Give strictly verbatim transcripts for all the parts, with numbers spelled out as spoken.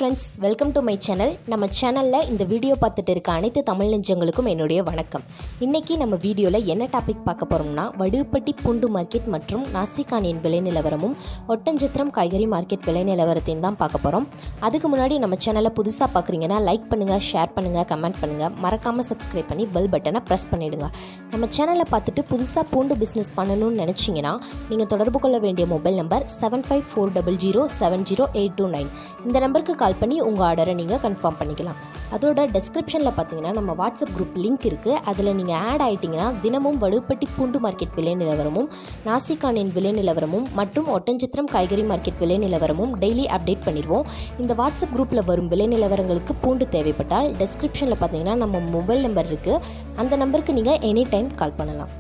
friends, welcome to my channel. நம்ம சேனல்ல இந்த வீடியோ பார்த்துட்டு இருக்க அனைத்து தமிழ் நெஞ்சங்களுக்கும் என்னுடைய வணக்கம். இன்னைக்கு நம்ம வீடியோல என்ன டாபிக் பார்க்க போறோம்னா வடுப்பட்டி பூண்டு மார்க்கெட் மற்றும் நாசிகானின் விலை நிலவரமும் ஒட்டஞ்சத்திரம் காய்கறி மார்க்கெட் விலை நிலவரத்தையும் தான் பார்க்க போறோம். அதுக்கு முன்னாடி நம்ம சேனலை புதுசா பார்க்குறீங்கன்னா லைக் பண்ணுங்க, ஷேர் பண்ணுங்க, கமெண்ட் பண்ணுங்க, மறக்காம சப்ஸ்கிரைப் பண்ணி பெல் பட்டனை பிரஸ் பண்ணிடுங்க. நம்ம சேனலை பார்த்துட்டு புதுசா பூண்டு பிசினஸ் பண்ணணும்னு நினைச்சீங்கன்னா நீங்க தொடர்பு கொள்ள வேண்டிய mobile number seven five four zero zero seven zero eight two nine. இந்த நம்பருக்கு கால் பண்ணி உங்கள் ஆர்டரை நீங்கள் கன்ஃபார்ம் பண்ணிக்கலாம். அதோட டெஸ்கிரிப்ஷனில் பார்த்தீங்கன்னா நம்ம வாட்ஸ்அப் குரூப் லிங்க் இருக்குது. அதில் நீங்கள் ஆட் ஆகிட்டிங்கன்னா தினமும் வடுப்பட்டி பூண்டு மார்க்கெட் விலை நிலவரமும் நாசிகானின் விலை நிலவரமும் மற்றும் ஒட்டஞ்சத்திரம் காய்கறி மார்க்கெட் விலை நிலவரமும் டெய்லி அப்டேட் பண்ணிடுவோம். இந்த வாட்ஸ்அப் குரூப்பில் வரும் விலை நிலவரங்களுக்கு பூண்டு தேவைப்பட்டால் டெஸ்கிரிப்ஷனில் பார்த்தீங்கன்னா நம்ம மொபைல் நம்பர் இருக்குது. அந்த நம்பருக்கு நீங்கள் எனி டைம் கால் பண்ணலாம்.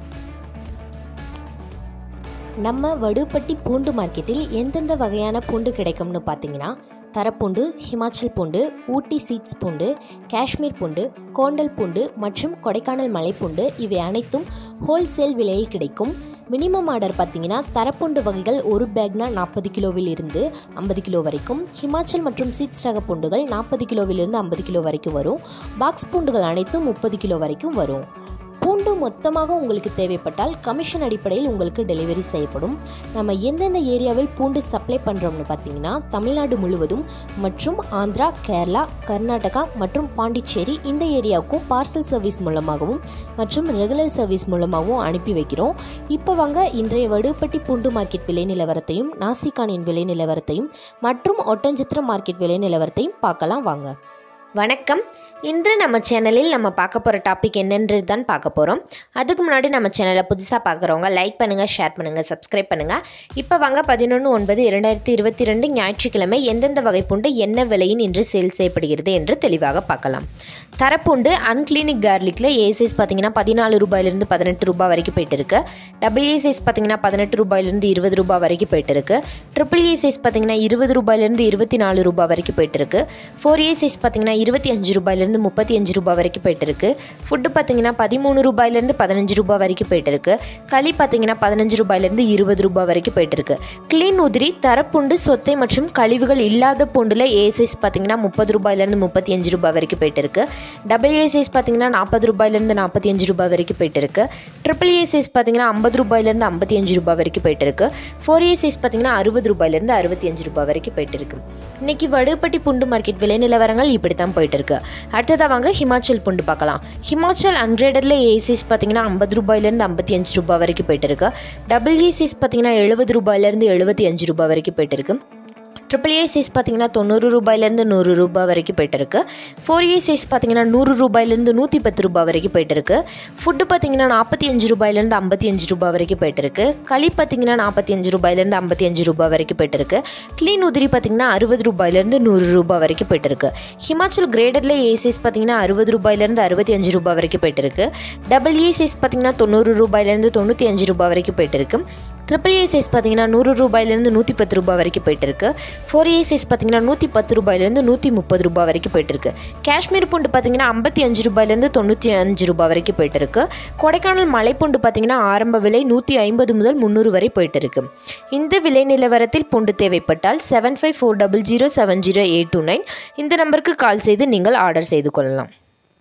நம்ம வடுப்பட்டி பூண்டு மார்க்கெட்டில் எந்தெந்த வகையான பூண்டு கிடைக்கும்னு பார்த்தீங்கன்னா தரப்பூண்டு, ஹிமாச்சல் பூண்டு, ஊட்டி சீட்ஸ் பூண்டு, காஷ்மீர் பூண்டு, கோண்டல் பூண்டு மற்றும் கொடைக்கானல் மலைப்பூண்டு இவை அனைத்தும் ஹோல்சேல் விலையில் கிடைக்கும். மினிமம் ஆர்டர் பார்த்தீங்கன்னா தரப்பூண்டு வகைகள் ஒரு பேக்னா நாற்பது கிலோவில் இருந்து ஐம்பது கிலோ வரைக்கும், ஹிமாச்சல் மற்றும் சீட்ஸ் ரக பூண்டுகள் நாற்பது கிலோவிலிருந்து ஐம்பது கிலோ வரைக்கும் வரும். பாக்ஸ் பூண்டுகள் அனைத்தும் முப்பது கிலோ வரைக்கும் வரும். பூண்டு மொத்தமாக உங்களுக்கு தேவைப்பட்டால் கமிஷன் அடிப்படையில் உங்களுக்கு டெலிவரி செய்யப்படும். நம்ம எந்தெந்த ஏரியாவில் பூண்டு சப்ளை பண்ணுறோம்னு பார்த்தீங்கன்னா தமிழ்நாடு முழுவதும் மற்றும் ஆந்திரா, கேரளா, கர்நாடகா மற்றும் பாண்டிச்சேரி இந்த ஏரியாவுக்கும் பார்சல் சர்வீஸ் மூலமாகவும் மற்றும் ரெகுலர் சர்வீஸ் மூலமாகவும் அனுப்பி வைக்கிறோம். இப்போ வாங்க இன்றைய வடுப்பட்டி பூண்டு மார்க்கெட் விலை நிலவரத்தையும் நாசிகானின் விலை நிலவரத்தையும் மற்றும் ஒட்டஞ்சத்திரம் மார்க்கெட் விலை நிலவரத்தையும் பார்க்கலாம் வாங்க. வணக்கம். இன்று நம்ம சேனலில் நம்ம பார்க்க போகிற டாபிக் என்னன்றது தான் பார்க்க போகிறோம். அதுக்கு முன்னாடி நம்ம சேனலை புதுசாக பார்க்குறவங்க லைக் பண்ணுங்கள், ஷேர் பண்ணுங்கள், சப்ஸ்கிரைப் பண்ணுங்கள். இப்போ வாங்க பதினொன்று ஒன்பது இரண்டாயிரத்தி இருபத்தி ரெண்டு ஞாயிற்றுக்கிழமை எந்தெந்த வகை பூண்டு என்ன விலையின் இன்று சேல் செய்யப்படுகிறது என்று தெளிவாக பார்க்கலாம். தரப்பூண்டு அன்கிளீனிக் கார்லிக்கில் ஏ சைஸ் பார்த்தீங்கன்னா பதினாலு ரூபாயிலிருந்து பதினெட்டு ரூபாய் வரைக்கும் போயிட்டு இருக்கு. டபுள் ஏ சைஸ் பார்த்தீங்கன்னா பதினெட்டு ரூபாயிலிருந்து இருபது ரூபாய் வரைக்கும் போயிட்டு இருக்கு. ட்ரிபிள் ஏ சைஸ் பார்த்தீங்கன்னா இருபது ரூபாயிலிருந்து இருபத்தி நாலு ரூபாய் வரைக்கும் போயிட்டு இருக்கு. ஃபோர் ஏ சைஸ் பார்த்தீங்கன்னா இருபத்தி அஞ்சு ரூபாயிலிருந்து முப்பத்தி அஞ்சு ரூபாய் வரைக்கும் போயிட்டு இருக்கு. ஃபுட்டு பார்த்தீங்கன்னா பதிமூணு ரூபாயிலிருந்து பதினஞ்சு ரூபாய் வரைக்கும் போயிட்டு இருக்கு. களி பார்த்தீங்கன்னா பதினஞ்சு ரூபாயிலிருந்து இருபது ரூபாய் வரைக்கும் போயிட்டு இருக்கு. கிளீன் உதிரி தரப்பூண்டு சொத்தை மற்றும் கழிவுகள் இல்லாத பூண்டில் ஏ சைஸ் பார்த்தீங்கன்னா முப்பது ரூபாயிலிருந்து முப்பத்தி அஞ்சு ரூபாய் வரைக்கும் போயிட்டு இருக்கு. டபுள் ஏ சைஸ் பார்த்தீங்கன்னா நாற்பது ரூபாயிலிருந்து நாற்பத்தி அஞ்சு ரூபாய் வரைக்கும் போயிட்டு இருக்கு. ட்ரிபிள் ஏ சைஸ் பார்த்தீங்கன்னா ஐம்பது ரூபாயிலிருந்து ஐம்பத்தி அஞ்சு ரூபாய் வரைக்கும் போயிட்டு இருக்கு. ஃபோர் ஏ சைஸ் பார்த்தீங்கன்னா அறுபது ரூபாயிலிருந்து அறுபத்தி அஞ்சு ரூபாய் வரைக்கும் போயிட்டு இருக்கு. இன்னைக்கு வடுப்பட்டி பூண்டு மார்க்கெட் விலை நிலவரங்கள் இப்படி தான் போயிட்டு இருக்கு. அடுத்ததாக வாங்க ஹிமாச்சல் பூண்டு பார்க்கலாம். ஹிமாச்சல் அன்கிரேடரில் ஏ சைஸ் பார்த்தீங்கன்னா ஐம்பது ரூபாயிலிருந்து ஐம்பத்தி அஞ்சு ரூபாய் வரைக்கும் போயிட்டு இருக்கு. டபுள் ஏ சைஸ் பார்த்தீங்கன்னா எழுபது ரூபாயிலிருந்து எழுபத்தி அஞ்சு ரூபாய் வரைக்கும் போயிட்டு இருக்கு. ட்ரிபிள் ஏ சைஸ் பார்த்தீங்கன்னா தொண்ணூறு ரூபாயிலேருந்து நூறு ரூபாய் வரைக்கும் போயிட்டு இருக்கு. ஃபோர் ஏ சைஸ் பார்த்தீங்கன்னா நூறு ரூபாயிலேருந்து நூற்றி பத்து ரூபாய் வரைக்கும் போயிட்டு இருக்கு. ஃபுட்டு பார்த்தீங்கன்னா நாற்பத்தி அஞ்சு ரூபாயிலேருந்து ஐம்பத்தி அஞ்சு ரூபாய் வரைக்கும் போயிட்டு இருக்கு. களி பார்த்தீங்கன்னா நாற்பத்தி அஞ்சு ரூபாயிலேருந்து ஐம்பத்தி அஞ்சு ரூபாய் வரைக்கும் போயிட்டு இருக்கு. க்ளீன் உதிரி பார்த்தீங்கன்னா அறுபது ரூபாயிலேருந்து நூறு ரூபாய் வரைக்கும் போயிட்டு இருக்கு. ஹிமாச்சல் கிரேடரில் ஏ சைஸ் பார்த்தீங்கன்னா அறுபது ரூபாயிலேருந்து அறுபத்தி அஞ்சு ரூபாய் வரைக்கும் போயிட்டு இருக்கு. டபுள் ஏ சைஸ் பார்த்தீங்கன்னா தொண்ணூறு ரூபாயிலேருந்து தொண்ணூற்றி அஞ்சு ரூபாய் வரைக்கும் போயிட்டு இருக்கு. ட்ரிபிள் ஏ சைஸ் பார்த்தீங்கன்னா நூறு ரூபாயிலேருந்து நூற்றி பத்து ரூபாய் வரைக்கும் போயிட்டு இருக்கு. ஃபோர் ஏ சைஸ் பார்த்தீங்கன்னா நூற்றி பத்து ரூபாயிலேருந்து நூற்றி முப்பது ரூபாய் வரைக்கும் போயிட்டு இருக்கு. காஷ்மீர் பூண்டு பார்த்தீங்கன்னா ஐம்பத்தி அஞ்சு ரூபாயிலேருந்து தொண்ணூற்றி அஞ்சு ரூபாய் வரைக்கும் போயிட்டு இருக்கு. கொடைக்கானல் மலைப்பூண்டு பார்த்தீங்கன்னா ஆரம்ப விலை நூற்றி ஐம்பது முதல் முந்நூறு வரை போயிட்டு இருக்கு. இந்த விலை நிலவரத்தில் பூண்டு தேவைப்பட்டால் seven five four double zero seven zero eight two nine இந்த நம்பருக்கு கால் செய்து நீங்கள் ஆர்டர் செய்து கொள்ளலாம்.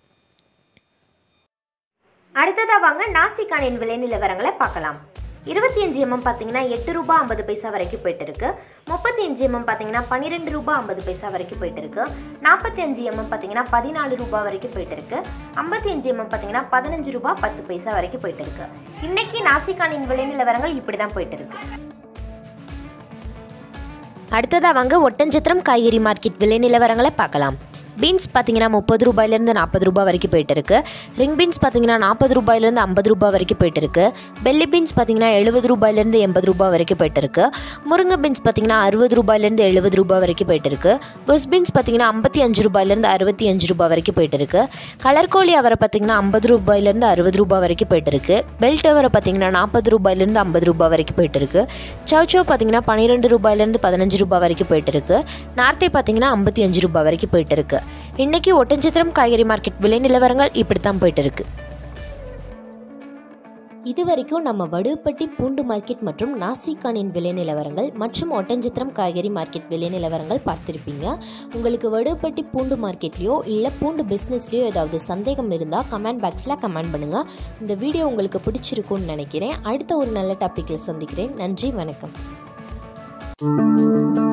அடுத்ததாக வாங்க நாசிகானின் விலை நிலவரங்களை பார்க்கலாம். இருபத்தி அஞ்சு எம்எம் பார்த்தீங்கன்னா எட்டு ரூபாய் ஐம்பது பைசா வரைக்கும் போயிட்டு இருக்கு. முப்பத்தி அஞ்சு எம்எம் பார்த்தீங்கன்னா பன்னிரெண்டு ரூபாய் ஐம்பது பைசா வரைக்கும் போயிட்டு இருக்கு. நாற்பத்தி அஞ்சு எம்எம் பார்த்தீங்கன்னா பதினாலு ரூபாய் வரைக்கும் போயிட்டு இருக்கு. ஐம்பத்தி அஞ்சு எம்எம் பார்த்தீங்கன்னா பதினஞ்சு ரூபாய் பத்து பைசா வரைக்கும் போயிட்டு இருக்கு. இன்னைக்கு நாசிகானின் விலை நிலவரங்கள் இப்படி தான் போயிட்டு இருக்கு. அடுத்ததாக வாங்க ஒட்டஞ்சத்திரம் காய்கறி மார்க்கெட் விலை நிலவரங்களை பார்க்கலாம். பீன்ஸ் பார்த்தீங்கன்னா முப்பது ரூபாயிலேருந்து நாற்பது ரூபாய் வரைக்கும் போயிட்டு இருக்கு. ரிங் பீன்ஸ் பார்த்தீங்கன்னா நாற்பது ரூபாயிலேருந்து ஐம்பது ரூபாய் வரைக்கும் போயிட்டு இருக்கு. பெல்லி பீன்ஸ் பார்த்தீங்கன்னா எழுபது ரூபாயிலேருந்து எண்பது ரூபாய் வரைக்கும் போயிட்டு இருக்கு. முருங்கை பீன்ஸ் பார்த்தீங்கன்னா அறுபது ரூபாயிலேருந்து எழுபது ரூபாய் வரைக்கும் போயிட்டு இருக்கு. புஷ் பீன்ஸ் பார்த்தீங்கன்னா ஐம்பத்தி அஞ்சு ரூபாயிலேருந்து அறுபத்தி அஞ்சு ரூபாய் வரைக்கும் போயிட்டு இருக்கு. கலர்கோழி அவரை பார்த்தீங்கன்னா ஐம்பது ரூபாயிலேருந்து அறுபது ரூபாய் வரைக்கும் போயிட்டு இருக்கு. பெல்ட் அவரை பார்த்தீங்கன்னா நாற்பது ரூபாயிலேருந்து ஐம்பது ரூபாய் வரைக்கும் போயிட்டு இருக்கு. சவுச்சோ பார்த்தீங்கன்னா பன்னிரெண்டு ரூபாயிலேருந்து பதினஞ்சு ரூபாய் வரைக்கும் போயிட்டு இருக்கு. நார்த்தே பார்த்தீங்கன்னா ஐம்பத்தி அஞ்சு ரூபாய் வரைக்கும் போயிட்டு இருக்கு. இன்னைக்கு ஒட்டஞ்சத்திரம் காய்கறி மார்க்கெட் விலை நிலவரங்கள் இப்படி தான் போயிட்டு இருக்கு. இதுவரைக்கும் நம்ம வடுப்பட்டி பூண்டு மார்க்கெட் மற்றும் நாசிக்கானின் விலை நிலவரங்கள் மற்றும் ஒட்டஞ்சத்திரம் காய்கறி மார்க்கெட் விலை நிலவரங்கள் பார்த்துருப்பீங்க. உங்களுக்கு வடுப்பட்டி பூண்டு மார்க்கெட்லேயோ இல்லை பூண்டு பிஸ்னஸ்லேயோ ஏதாவது சந்தேகம் இருந்தால் கமெண்ட் பாக்ஸில் கமெண்ட் பண்ணுங்கள். இந்த வீடியோ உங்களுக்கு பிடிச்சிருக்கும்னு நினைக்கிறேன். அடுத்த ஒரு நல்ல டாப்பிக்கில் சந்திக்கிறேன். நன்றி, வணக்கம்.